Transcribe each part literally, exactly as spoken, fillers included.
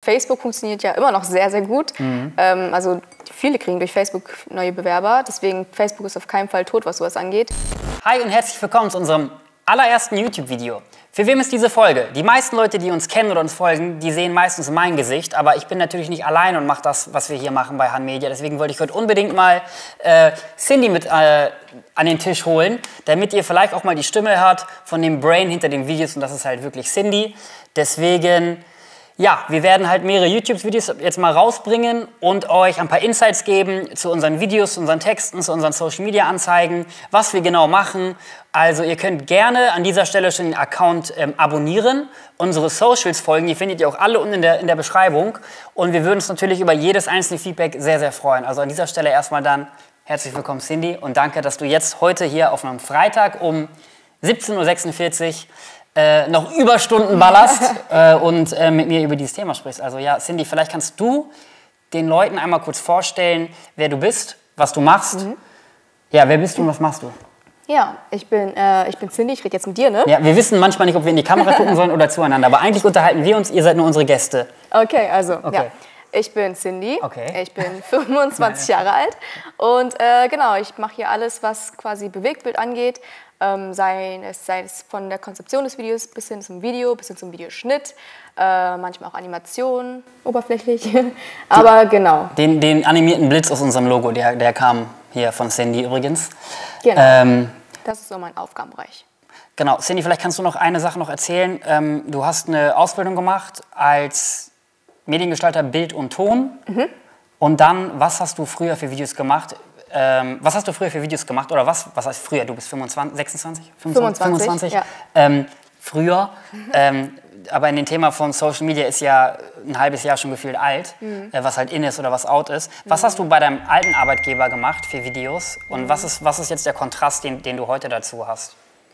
Facebook funktioniert ja immer noch sehr, sehr gut. Mhm. Ähm, also viele kriegen durch Facebook neue Bewerber. Deswegen, Facebook ist auf keinen Fall tot, was sowas angeht. Hi und herzlich willkommen zu unserem allerersten YouTube-Video. Für wem ist diese Folge? Die meisten Leute, die uns kennen oder uns folgen, die sehen meistens mein Gesicht. Aber ich bin natürlich nicht allein und mache das, was wir hier machen bei Han Media. Deswegen wollte ich heute unbedingt mal äh, Cindy mit äh, an den Tisch holen, damit ihr vielleicht auch mal die Stimme hört von dem Brain hinter den Videos. Und das ist halt wirklich Cindy. Deswegen, ja, wir werden halt mehrere YouTube-Videos jetzt mal rausbringen und euch ein paar Insights geben zu unseren Videos, zu unseren Texten, zu unseren Social-Media-Anzeigen, was wir genau machen. Also ihr könnt gerne an dieser Stelle schon den Account ähm, abonnieren. Unsere Socials folgen, die findet ihr auch alle unten in der, in der Beschreibung. Und wir würden uns natürlich über jedes einzelne Feedback sehr, sehr freuen. Also an dieser Stelle erstmal dann herzlich willkommen, Cindy. Und danke, dass du jetzt heute hier auf einem Freitag um siebzehn Uhr sechsundvierzig äh, noch Überstunden ballerst äh, und äh, mit mir über dieses Thema sprichst. Also ja, Cindy, vielleicht kannst du den Leuten einmal kurz vorstellen, wer du bist, was du machst. Mhm. Ja, wer bist du und was machst du? Ja, ich bin, äh, ich bin Cindy, ich rede jetzt mit dir, ne? Ja, wir wissen manchmal nicht, ob wir in die Kamera gucken sollen oder zueinander, aber eigentlich unterhalten wir uns, ihr seid nur unsere Gäste. Okay, also, okay. ja. Ich bin Cindy, okay. Ich bin fünfundzwanzig Jahre alt und äh, genau, ich mache hier alles, was quasi Bewegtbild angeht, ähm, sei, es, sei es von der Konzeption des Videos bis hin zum Video, bis hin zum Videoschnitt, äh, manchmal auch Animationen, oberflächlich, aber den, genau. Den, den animierten Blitz aus unserem Logo, der, der kam hier von Cindy übrigens. Genau. Ähm, Das ist so mein Aufgabenbereich. Genau, Cindy, vielleicht kannst du noch eine Sache noch erzählen. Ähm, du hast eine Ausbildung gemacht als Mediengestalter Bild und Ton. Mhm. Und dann, was hast du früher für Videos gemacht? Ähm, was hast du früher für Videos gemacht? Oder was, was heißt früher? Du bist fünfundzwanzig, sechsundzwanzig? fünfundzwanzig, fünfundzwanzig ja. Ähm, früher, mhm. ähm, aber in dem Thema von Social Media ist ja ein halbes Jahr schon gefühlt alt, mhm. äh, was halt in ist oder was out ist. Was mhm. hast du bei deinem alten Arbeitgeber gemacht für Videos? Und mhm. was, ist, was ist jetzt der Kontrast, den, den du heute dazu hast?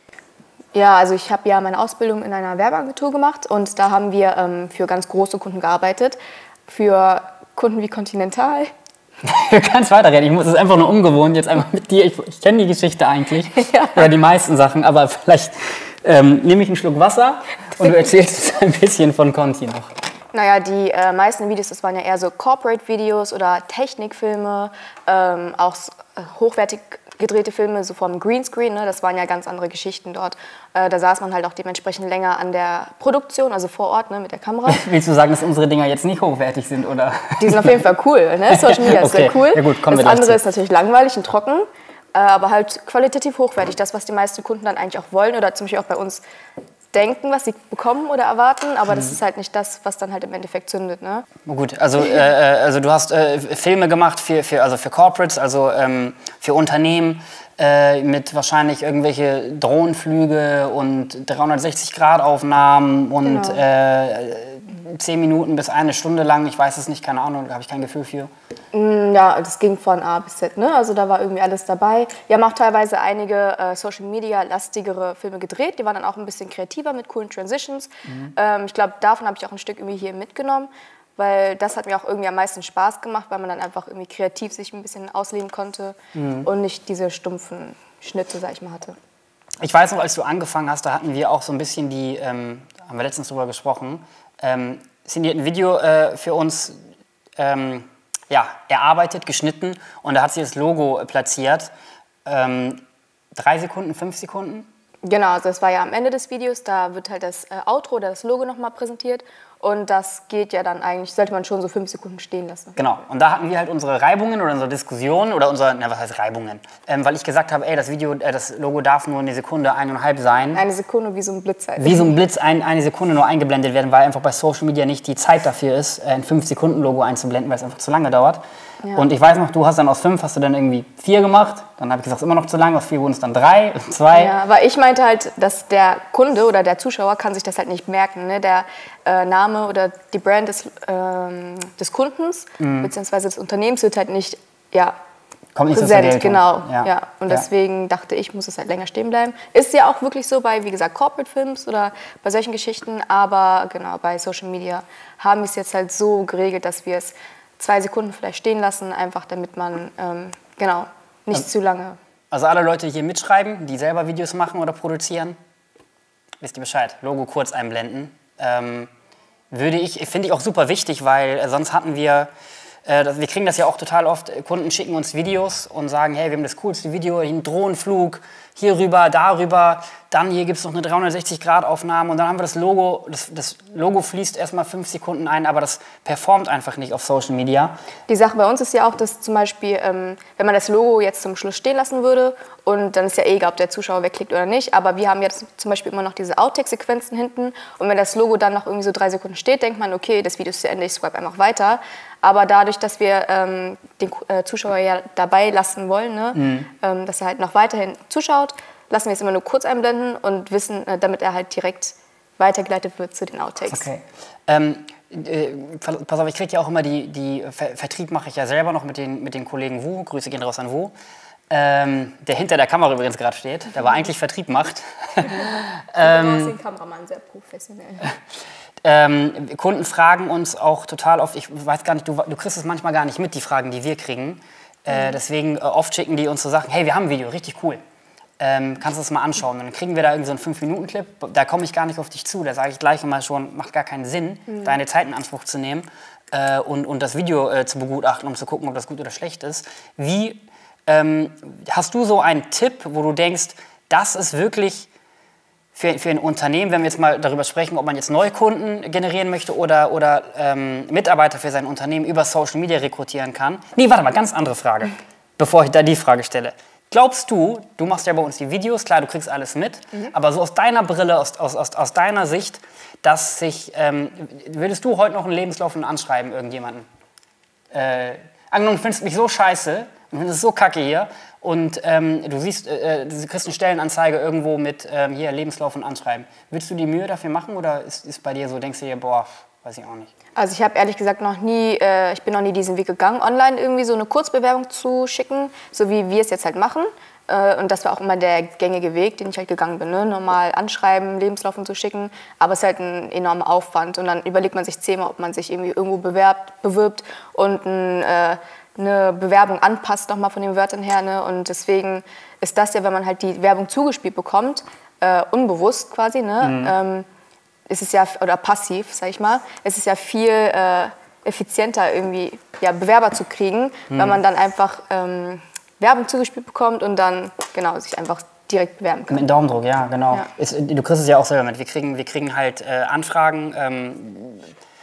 Ja, also ich habe ja meine Ausbildung in einer Werbeagentur gemacht und da haben wir ähm, für ganz große Kunden gearbeitet. Für Kunden wie Continental. Du kannst weiterreden, ich muss es einfach nur ungewohnt jetzt einmal mit dir. Ich, ich kenne die Geschichte eigentlich, ja. Oder die meisten Sachen, aber vielleicht ähm, nehme ich einen Schluck Wasser und du erzählst ein bisschen von Conti noch. Naja, die äh, meisten Videos, das waren ja eher so Corporate-Videos oder Technikfilme, ähm, auch äh, hochwertig gedrehte Filme, so vom Greenscreen, ne, das waren ja ganz andere Geschichten dort. Äh, da saß man halt auch dementsprechend länger an der Produktion, also vor Ort, ne, mit der Kamera. Willst du sagen, dass unsere Dinger jetzt nicht hochwertig sind, oder? Die sind auf jeden Fall cool, ne? Social Media ist okay. sehr cool. Ja gut, kommen das wir andere dazu. ist natürlich langweilig und trocken, äh, aber halt qualitativ hochwertig. Das, was die meisten Kunden dann eigentlich auch wollen oder zum Beispiel auch bei uns denken, was sie bekommen oder erwarten, aber das ist halt nicht das, was dann halt im Endeffekt zündet, ne? Gut, also, äh, also du hast äh, Filme gemacht für, für, also für Corporates, also ähm, für Unternehmen, äh, mit wahrscheinlich irgendwelche Drohnenflüge und dreihundertsechzig Grad Aufnahmen und genau. äh, zehn Minuten bis eine Stunde lang, ich weiß es nicht, keine Ahnung, da habe ich kein Gefühl für. Ja, das ging von A bis Z, ne? Also da war irgendwie alles dabei. Wir haben auch teilweise einige äh, Social-Media-lastigere Filme gedreht, die waren dann auch ein bisschen kreativer mit coolen Transitions. Mhm. Ähm, ich glaube, davon habe ich auch ein Stück irgendwie hier mitgenommen, weil das hat mir auch irgendwie am meisten Spaß gemacht, weil man dann einfach irgendwie kreativ sich ein bisschen ausleben konnte mhm. und nicht diese stumpfen Schnitte, sag ich mal, hatte. Ich weiß noch, als du angefangen hast, da hatten wir auch so ein bisschen die, ähm, haben wir letztens drüber gesprochen, ähm, Cindy hat ein Video äh, für uns ähm, ja, erarbeitet, geschnitten und da hat sie das Logo äh, platziert. Ähm, drei Sekunden, fünf Sekunden? Genau, also das war ja am Ende des Videos, da wird halt das äh, Outro oder das Logo nochmal präsentiert und das geht ja dann eigentlich, sollte man schon so fünf Sekunden stehen lassen. Genau, und da hatten wir halt unsere Reibungen oder unsere Diskussionen oder unsere, na was heißt Reibungen, ähm, weil ich gesagt habe, ey, das Video, äh, das Logo darf nur eine Sekunde, eineinhalb sein. Eine Sekunde wie so ein Blitz halt. Wie so ein Blitz ein, eine Sekunde nur eingeblendet werden, weil einfach bei Social Media nicht die Zeit dafür ist, ein fünf Sekunden Logo einzublenden, weil es einfach zu lange dauert. Ja. Und ich weiß noch, du hast dann aus fünf, hast du dann irgendwie vier gemacht. Dann habe ich gesagt, es ist immer noch zu lang. Aus vier wurden es dann drei, zwei. Ja, weil ich meinte halt, dass der Kunde oder der Zuschauer kann sich das halt nicht merken. Ne? Der äh, Name oder die Brand des, ähm, des Kundens mhm. beziehungsweise des Unternehmens wird halt nicht, ja, kommt nicht präsent, zur genau. Ja. Ja. Und ja. deswegen dachte ich, muss es halt länger stehen bleiben. Ist ja auch wirklich so bei, wie gesagt, Corporate Films oder bei solchen Geschichten. Aber genau, bei Social Media haben wir es jetzt halt so geregelt, dass wir es zwei Sekunden vielleicht stehen lassen, einfach damit man, ähm, genau, nicht also, zu lange. Also alle Leute hier mitschreiben, die selber Videos machen oder produzieren, wisst ihr Bescheid, Logo kurz einblenden. Ähm, würde ich, finde ich auch super wichtig, weil äh, sonst hatten wir, äh, wir kriegen das ja auch total oft, Kunden schicken uns Videos und sagen, hey, wir haben das coolste Video, einen Drohnenflug, hier rüber, darüber, dann hier gibt es noch eine dreihundertsechzig Grad Aufnahme und dann haben wir das Logo, das, das Logo fließt erstmal fünf Sekunden ein, aber das performt einfach nicht auf Social Media. Die Sache bei uns ist ja auch, dass zum Beispiel, ähm, wenn man das Logo jetzt zum Schluss stehen lassen würde und dann ist ja eh egal, ob der Zuschauer wegklickt oder nicht, aber wir haben jetzt zum Beispiel immer noch diese Outtake-Sequenzen hinten und wenn das Logo dann noch irgendwie so drei Sekunden steht, denkt man, okay, das Video ist zu Ende, ich swipe einfach weiter. Aber dadurch, dass wir ähm, den äh, Zuschauer ja dabei lassen wollen, ne, mhm. ähm, dass er halt noch weiterhin zuschaut, lassen wir es immer nur kurz einblenden und wissen, äh, damit er halt direkt weitergeleitet wird zu den Outtakes. Okay. Ähm, äh, pass auf, ich kriege ja auch immer die, die Ver Vertrieb mache ich ja selber noch mit den, mit den Kollegen Wu, Grüße gehen raus an Wu, ähm, der hinter der Kamera übrigens gerade steht, der aber eigentlich Vertrieb macht. Mhm. ähm, du den Kameramann sehr professionell. Ähm, Kunden fragen uns auch total oft, ich weiß gar nicht, du, du kriegst es manchmal gar nicht mit, die Fragen, die wir kriegen. Äh, mhm. Deswegen äh, oft schicken die uns so Sachen, hey, wir haben ein Video, richtig cool. Ähm, kannst du das mal anschauen? Und dann kriegen wir da irgendwie so einen fünf Minuten Clip, da komme ich gar nicht auf dich zu, da sage ich gleich immer schon, macht gar keinen Sinn, mhm. deine Zeit in Anspruch zu nehmen äh, und, und das Video äh, zu begutachten, um zu gucken, ob das gut oder schlecht ist. Wie, ähm, hast du so einen Tipp, wo du denkst, das ist wirklich Für, für ein Unternehmen, wenn wir jetzt mal darüber sprechen, ob man jetzt Neukunden generieren möchte oder, oder ähm, Mitarbeiter für sein Unternehmen über Social Media rekrutieren kann. Nee, warte mal, ganz andere Frage, bevor ich da die Frage stelle. Glaubst du, du machst ja bei uns die Videos, klar, du kriegst alles mit, mhm. aber so aus deiner Brille, aus, aus, aus, aus deiner Sicht, dass sich, ähm, würdest du heute noch einen Lebenslauf und anschreiben, irgendjemanden? Äh, angenommen, du findest mich so scheiße, und findest es so kacke hier, und ähm, du siehst, äh, du kriegst eine Stellenanzeige irgendwo mit ähm, hier Lebenslauf und Anschreiben. Würdest du die Mühe dafür machen oder ist, ist bei dir so, denkst du dir, boah, weiß ich auch nicht? Also ich habe ehrlich gesagt noch nie, äh, ich bin noch nie diesen Weg gegangen, online irgendwie so eine Kurzbewerbung zu schicken, so wie wir es jetzt halt machen. Äh, und das war auch immer der gängige Weg, den ich halt gegangen bin, ne? Normal anschreiben, Lebenslauf und so schicken, aber es ist halt ein enormer Aufwand und dann überlegt man sich zehnmal, ob man sich irgendwie irgendwo bewerbt, bewirbt und ein äh, eine Bewerbung anpasst, nochmal von den Wörtern her. Ne? Und deswegen ist das ja, wenn man halt die Werbung zugespielt bekommt, äh, unbewusst quasi, ne? Mhm. Ähm, ist es ja, oder passiv, sag ich mal, es ist ja viel äh, effizienter, irgendwie ja, Bewerber zu kriegen, mhm. wenn man dann einfach ähm, Werbung zugespielt bekommt und dann genau, sich einfach direkt bewerben kann. Mit einem Daumendruck, ja, genau. Ja. Ist, du kriegst es ja auch selber mit. Wir kriegen, wir kriegen halt äh, Anfragen, ähm,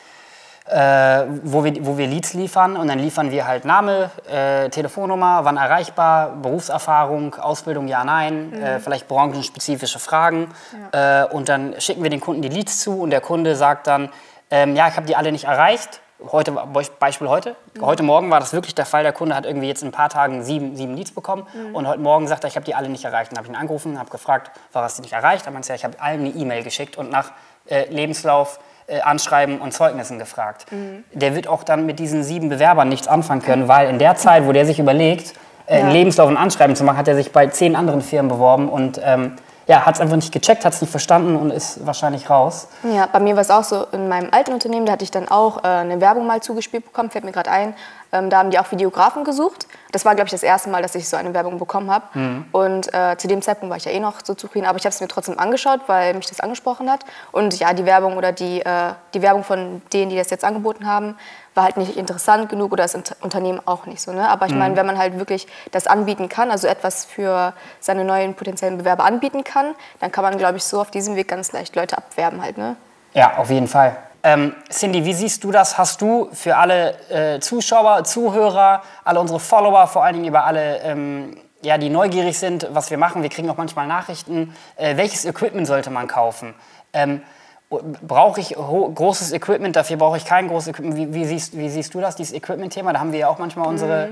Äh, wo, wir, wo wir Leads liefern und dann liefern wir halt Name, äh, Telefonnummer, wann erreichbar, Berufserfahrung, Ausbildung, ja, nein, mhm. äh, vielleicht branchenspezifische Fragen ja. äh, und dann schicken wir den Kunden die Leads zu und der Kunde sagt dann, ähm, ja, ich habe die alle nicht erreicht. Heute, Beispiel heute, mhm. heute Morgen war das wirklich der Fall, der Kunde hat irgendwie jetzt in ein paar Tagen sieben, sieben Leads bekommen mhm. und heute Morgen sagt er, ich habe die alle nicht erreicht. Dann habe ich ihn angerufen, habe gefragt, warum hast du die nicht erreicht? Dann meinte er, ich habe allen eine E-Mail geschickt und nach äh, Lebenslauf, Äh, Anschreiben und Zeugnissen gefragt. Mhm. Der wird auch dann mit diesen sieben Bewerbern nichts anfangen können, weil in der Zeit, wo der sich überlegt, äh, ja. einen Lebenslauf und Anschreiben zu machen, hat er sich bei zehn anderen Firmen beworben und ähm, ja, hat es einfach nicht gecheckt, hat es nicht verstanden und ist wahrscheinlich raus. Ja, bei mir war es auch so, in meinem alten Unternehmen, da hatte ich dann auch äh, eine Werbung mal zugespielt bekommen, fällt mir gerade ein. Ähm, da haben die auch Videografen gesucht. Das war, glaube ich, das erste Mal, dass ich so eine Werbung bekommen habe. Mhm. Und äh, zu dem Zeitpunkt war ich ja eh noch so zufrieden, aber ich habe es mir trotzdem angeschaut, weil mich das angesprochen hat. Und ja, die Werbung oder die, äh, die Werbung von denen, die das jetzt angeboten haben, war halt nicht interessant genug oder das Unternehmen auch nicht so. Ne? Aber ich meine, wenn man halt wirklich das anbieten kann, also etwas für seine neuen potenziellen Bewerber anbieten kann, dann kann man, glaube ich, so auf diesem Weg ganz leicht Leute abwerben halt. Ne? Ja, auf jeden Fall. Ähm, Cindy, wie siehst du das? Hast du für alle äh, Zuschauer, Zuhörer, alle unsere Follower, vor allen Dingen über alle, ähm, ja, die neugierig sind, was wir machen, wir kriegen auch manchmal Nachrichten, äh, welches Equipment sollte man kaufen? Ähm, brauche ich großes Equipment, dafür brauche ich kein großes Equipment. Wie, wie, siehst, wie siehst du das, dieses Equipment-Thema? Da haben wir ja auch manchmal unsere...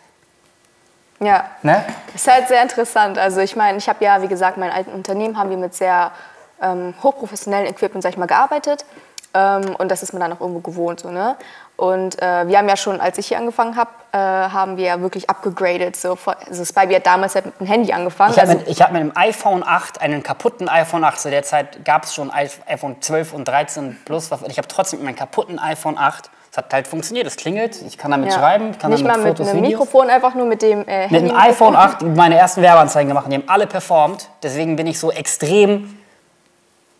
Mhm. Ja, ne? Ist halt sehr interessant. Also ich meine, ich habe ja, wie gesagt, mein alten Unternehmen haben wir mit sehr ähm, hochprofessionellen Equipment, sag ich mal, gearbeitet. Ähm, und das ist man dann auch irgendwo gewohnt. So, ne? Und äh, wir haben ja schon, als ich hier angefangen habe, äh, haben wir ja wirklich abgegradet. So, also Spivey hat damals halt mit dem Handy angefangen. Ich habe also, mit, hab mit einem iPhone acht, einen kaputten iPhone acht, zu der Zeit gab es schon iPhone zwölf und dreizehn Plus. Ich habe trotzdem mit meinem kaputten iPhone acht, es hat halt funktioniert, es klingelt, ich kann damit ja. schreiben, kann nicht damit mal Fotos, mit einem Videos. Mikrofon, einfach nur mit dem äh, Handy. Mit dem iPhone acht meine ersten Werbeanzeigen gemacht, die haben alle performt. Deswegen bin ich so extrem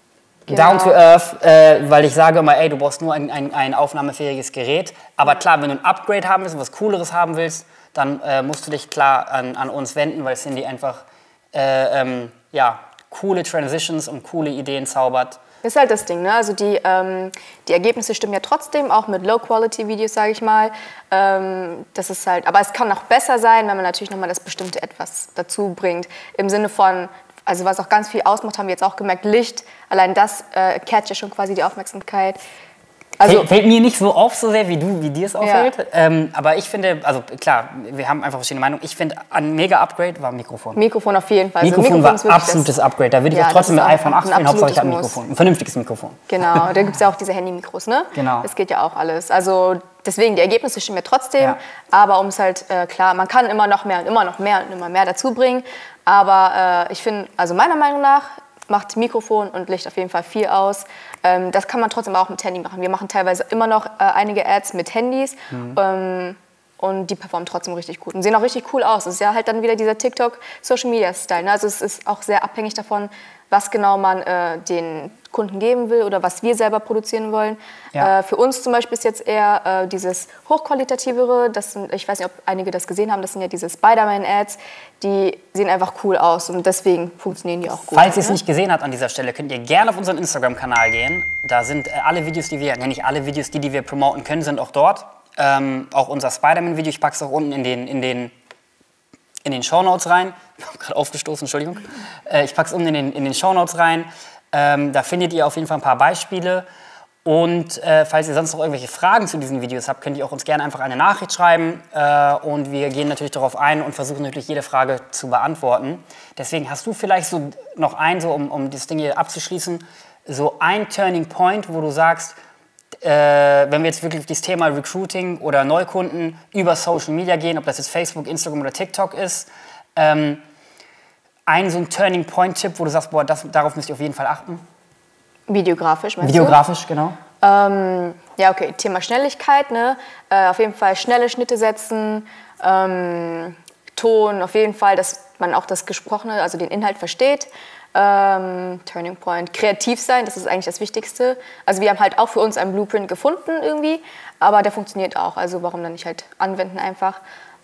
Genau. Down to earth, äh, weil ich sage immer, ey, du brauchst nur ein, ein, ein aufnahmefähiges Gerät. Aber ja. klar, wenn du ein Upgrade haben willst, was Cooleres haben willst, dann äh, musst du dich klar an, an uns wenden, weil Cindy einfach äh, ähm, ja, coole Transitions und coole Ideen zaubert. Das ist halt das Ding, ne? Also die, ähm, die Ergebnisse stimmen ja trotzdem, auch mit Low-Quality-Videos, sage ich mal. Ähm, das ist halt, aber es kann noch besser sein, wenn man natürlich nochmal das bestimmte Etwas dazu bringt. Im Sinne von, also was auch ganz viel ausmacht, haben wir jetzt auch gemerkt, Licht. Allein das äh, catcht ja schon quasi die Aufmerksamkeit. Also, fällt, fällt mir nicht so auf, so sehr wie du, wie dir es auffällt. Ja. Ähm, aber ich finde, also klar, wir haben einfach verschiedene Meinungen. Ich finde, ein Mega-Upgrade war ein Mikrofon. Mikrofon auf jeden Fall. Mikrofon, also, war absolutes Upgrade. Da würde ich ja, auch trotzdem mit iPhone acht spielen, Hauptsache ich habe ein Muss. Mikrofon. Ein vernünftiges Mikrofon. Genau, da gibt es ja auch diese Handy-Mikros, ne? Genau. Das geht ja auch alles. Also deswegen, die Ergebnisse stimmen ja trotzdem. Ja. Aber um es halt, äh, klar, man kann immer noch mehr und immer noch mehr und immer mehr dazu bringen. Aber äh, ich finde, also meiner Meinung nach, macht Mikrofon und Licht auf jeden Fall viel aus. Ähm, das kann man trotzdem auch mit Handy machen. Wir machen teilweise immer noch äh, einige Ads mit Handys mhm. ähm, und die performen trotzdem richtig gut und sehen auch richtig cool aus. Es ist ja halt dann wieder dieser TikTok-Social-Media-Style. Ne? Also es ist auch sehr abhängig davon, was genau man äh, den Kunden geben will oder was wir selber produzieren wollen. Ja. Äh, für uns zum Beispiel ist jetzt eher äh, dieses hochqualitativere, das sind, ich weiß nicht, ob einige das gesehen haben, das sind ja diese Spider-Man-Ads, die sehen einfach cool aus und deswegen funktionieren die auch gut. Falls ihr es ne? nicht gesehen habt an dieser Stelle, könnt ihr gerne auf unseren Instagram-Kanal gehen. Da sind äh, alle Videos, die wir, ne, nicht alle Videos, die, die wir promoten können, sind auch dort. Ähm, auch unser Spider-Man-Video, ich packe es auch unten in den, in den in den Shownotes rein. Ich habe gerade aufgestoßen, Entschuldigung. Äh, ich packe es unten in den, in den Shownotes rein. Ähm, da findet ihr auf jeden Fall ein paar Beispiele. Und äh, falls ihr sonst noch irgendwelche Fragen zu diesen Videos habt, könnt ihr auch uns gerne einfach eine Nachricht schreiben. Äh, und wir gehen natürlich darauf ein und versuchen natürlich jede Frage zu beantworten. Deswegen hast du vielleicht so noch ein, so um, um das Ding hier abzuschließen, so ein Turning Point, wo du sagst, äh, wenn wir jetzt wirklich auf das Thema Recruiting oder Neukunden über Social Media gehen, ob das jetzt Facebook, Instagram oder TikTok ist, ähm, ein so ein Turning Point Tipp, wo du sagst, boah, das, darauf müsst ihr auf jeden Fall achten? Videografisch, meinst Videografisch, du? genau. Ähm, ja, okay, Thema Schnelligkeit, ne? Äh, auf jeden Fall schnelle Schnitte setzen, ähm, Ton, auf jeden Fall, dass man auch das Gesprochene, also den Inhalt versteht. Ähm, Turning Point, kreativ sein, das ist eigentlich das Wichtigste. Also wir haben halt auch für uns einen Blueprint gefunden irgendwie, aber der funktioniert auch, also warum dann nicht halt anwenden einfach.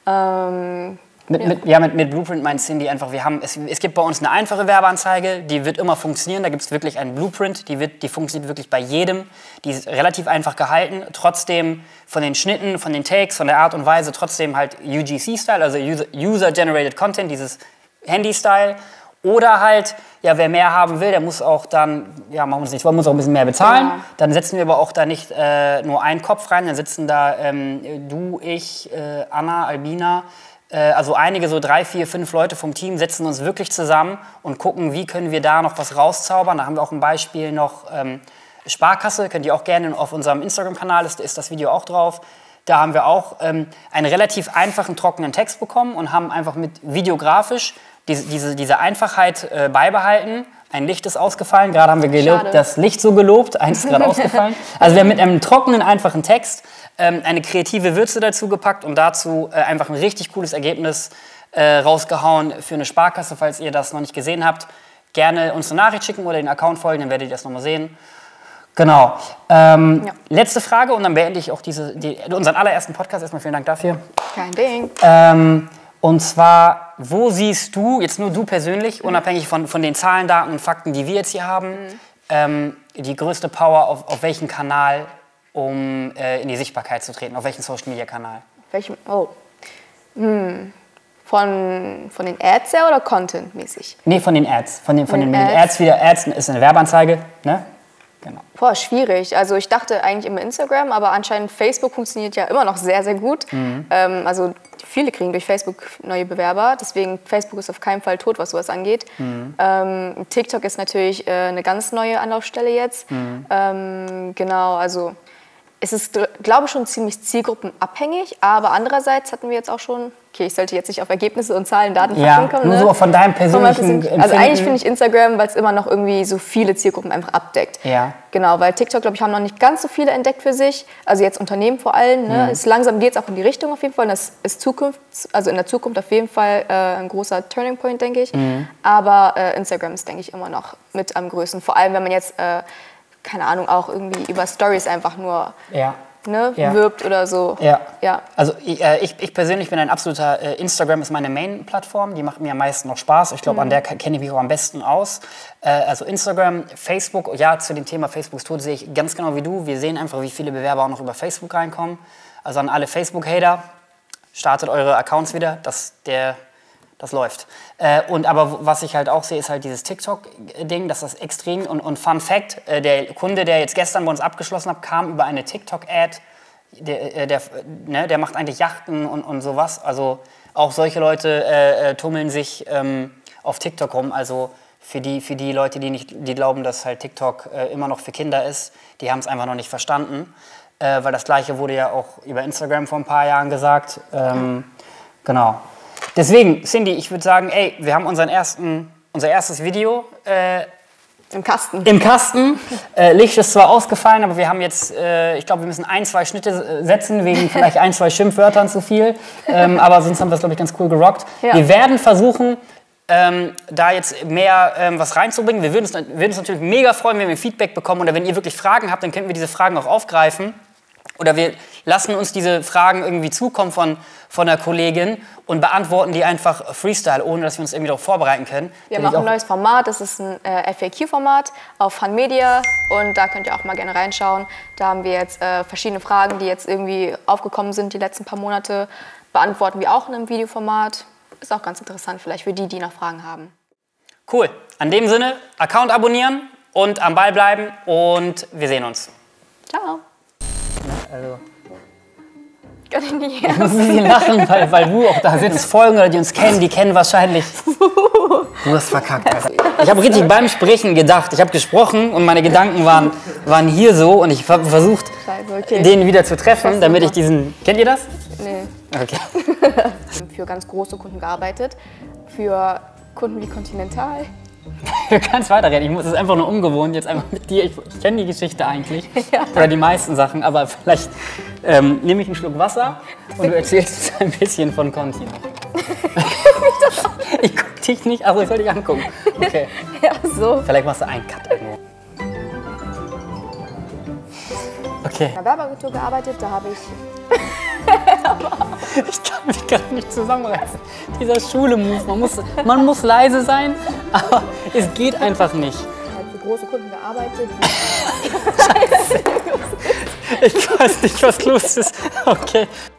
Ähm, Mit, ja. Mit, ja, mit, mit Blueprint meint Cindy einfach, wir haben, es, es gibt bei uns eine einfache Werbeanzeige, die wird immer funktionieren, da gibt es wirklich einen Blueprint, die, wird, die funktioniert wirklich bei jedem, die ist relativ einfach gehalten, trotzdem von den Schnitten, von den Takes, von der Art und Weise, trotzdem halt U G C-Style, also User-Generated Content, dieses Handy-Style. Oder halt, ja, wer mehr haben will, der muss auch dann, ja, machen wir es nicht, man muss auch ein bisschen mehr bezahlen. Ja. Dann setzen wir aber auch da nicht äh, nur einen Kopf rein, dann sitzen da ähm, du, ich, äh, Anna, Albina, äh, also einige, so drei, vier, fünf Leute vom Team setzen uns wirklich zusammen und gucken, wie können wir da noch was rauszaubern. Da haben wir auch ein Beispiel noch, ähm, Sparkasse, könnt ihr auch gerne auf unserem Instagram-Kanal, ist, ist das Video auch drauf. Da haben wir auch ähm, einen relativ einfachen, trockenen Text bekommen und haben einfach mit videografisch diese, diese, diese Einfachheit äh, beibehalten. Ein Licht ist ausgefallen, gerade haben wir gelobt, Schade. das Licht so gelobt, eins ist gerade ausgefallen. Also wir haben mit einem trockenen, einfachen Text ähm, eine kreative Würze dazu gepackt und dazu äh, einfach ein richtig cooles Ergebnis äh, rausgehauen für eine Sparkasse. Falls ihr das noch nicht gesehen habt, gerne uns eine Nachricht schicken oder den Account folgen, dann werdet ihr das nochmal sehen. Genau. Ähm, ja. Letzte Frage und dann beende ich auch diese, die, unseren allerersten Podcast. Erstmal vielen Dank dafür. Kein Ding. Ähm, und zwar, wo siehst du, jetzt nur du persönlich, mhm. unabhängig von, von den Zahlen, Daten und Fakten, die wir jetzt hier haben, mhm. ähm, die größte Power auf, auf welchen Kanal, um äh, in die Sichtbarkeit zu treten? Auf welchen Social-Media-Kanal? Welchem? Oh. Hm. Von, von den Ads her oder Content-mäßig? Nee, von den Ads. Von den, von den den, Ads. Ads wieder. Ads ist eine Werbeanzeige, ne? Genau. Boah, schwierig. Also ich dachte eigentlich immer Instagram, aber anscheinend Facebook funktioniert ja immer noch sehr, sehr gut. Mhm. Ähm, also viele kriegen durch Facebook neue Bewerber, deswegen Facebook ist auf keinen Fall tot, was sowas angeht. Mhm. Ähm, TikTok ist natürlich äh, eine ganz neue Anlaufstelle jetzt. Mhm. Ähm, genau, also es ist, glaube ich, schon ziemlich zielgruppenabhängig, aber andererseits hatten wir jetzt auch schon, okay, ich sollte jetzt nicht auf Ergebnisse und Zahlen, Daten, ja, Fakten kommen. Nur ne? so von deinem persönlichen Empfinden. Also eigentlich finde ich Instagram, weil es immer noch irgendwie so viele Zielgruppen einfach abdeckt. Ja. Genau, weil TikTok, glaube ich, haben noch nicht ganz so viele entdeckt für sich, also jetzt Unternehmen vor allem. Ne? Mhm. Es langsam geht es auch in die Richtung auf jeden Fall, und das ist Zukunft, also in der Zukunft auf jeden Fall äh, ein großer Turning Point, denke ich. Mhm. Aber äh, Instagram ist, denke ich, immer noch mit am größten, vor allem wenn man jetzt äh, keine Ahnung, auch irgendwie über Stories einfach nur ja. ne, ja. wirbt oder so. Ja. ja. Also ich, äh, ich, ich persönlich bin ein absoluter, äh, Instagram ist meine Main-Plattform, die macht mir am meisten noch Spaß. Ich glaube, mhm. an der kenne ich mich auch am besten aus. Äh, also Instagram, Facebook, ja, zu dem Thema Facebooks Tod sehe ich ganz genau wie du. Wir sehen einfach, wie viele Bewerber auch noch über Facebook reinkommen. Also an alle Facebook-Hater, startet eure Accounts wieder, dass der... Das läuft. Äh, und aber was ich halt auch sehe, ist halt dieses TikTok-Ding, dass das extrem... Und, und Fun Fact, äh, der Kunde, der jetzt gestern bei uns abgeschlossen hat, kam über eine TikTok-Ad. Der, äh, der, ne, der macht eigentlich Yachten und, und sowas. Also auch solche Leute äh, tummeln sich ähm, auf TikTok rum. Also für die, für die Leute, die, nicht, die glauben, dass halt TikTok äh, immer noch für Kinder ist, die haben es einfach noch nicht verstanden. Äh, weil das Gleiche wurde ja auch über Instagram vor ein paar Jahren gesagt. Ähm, genau. Deswegen, Cindy, ich würde sagen, ey, wir haben unseren ersten, unser erstes Video äh, im Kasten. Im Kasten. Äh, Licht ist zwar ausgefallen, aber wir haben jetzt, äh, ich glaube, wir müssen ein, zwei Schnitte setzen, wegen vielleicht ein, zwei Schimpfwörtern zu viel. Ähm, aber sonst haben wir es, glaube ich, ganz cool gerockt. Ja. Wir werden versuchen, ähm, da jetzt mehr ähm, was reinzubringen. Wir würden uns, würden uns natürlich mega freuen, wenn wir Feedback bekommen oder wenn ihr wirklich Fragen habt, dann könnten wir diese Fragen auch aufgreifen. Oder wir lassen uns diese Fragen irgendwie zukommen von, von einer Kollegin und beantworten die einfach Freestyle, ohne dass wir uns irgendwie darauf vorbereiten können. Wir machen ein neues Format, das ist ein äh, F A Q-Format auf Han Media, und da könnt ihr auch mal gerne reinschauen. Da haben wir jetzt äh, verschiedene Fragen, die jetzt irgendwie aufgekommen sind die letzten paar Monate, beantworten wir auch in einem Videoformat. Ist auch ganz interessant vielleicht für die, die noch Fragen haben. Cool. In dem Sinne, Account abonnieren und am Ball bleiben, und wir sehen uns. Ciao. Also, kann ich nicht ich muss ein bisschen lachen, weil, weil du auch da sitzt. Folgen oder die uns kennen, die kennen wahrscheinlich. Du hast verkackt, Alter. Ich habe richtig beim Sprechen gedacht. Ich habe gesprochen und meine Gedanken waren, waren hier so, und ich habe versucht, okay. den wieder zu treffen, damit ich diesen... Kennt ihr das? Nee. Okay. Für ganz große Kunden gearbeitet, für Kunden wie Continental. Du kannst weiterreden. Ich muss es einfach nur ungewohnt, jetzt einfach mit dir. Ich, ich kenne die Geschichte eigentlich. Ja. Oder die meisten Sachen, aber vielleicht ähm, nehme ich einen Schluck Wasser und du erzählst ein bisschen von Conti. Ich guck dich nicht, also ich soll dich angucken. Okay. Ja, so. Vielleicht machst du einen Cut irgendwo. Okay. In der Werbeagentur gearbeitet, da habe ich... Ich kann mich gerade nicht zusammenreißen. Dieser Schule-Move, man muss, man muss leise sein, aber es geht einfach nicht. Ich habe für große Kunden gearbeitet. Ich weiß nicht, was los ist. Okay.